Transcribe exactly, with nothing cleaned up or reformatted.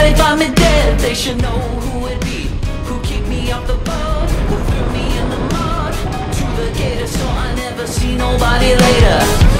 they find me dead, they should know who it be. Who kicked me off the boat, who threw me in the mud. To the gator, so I never see nobody later.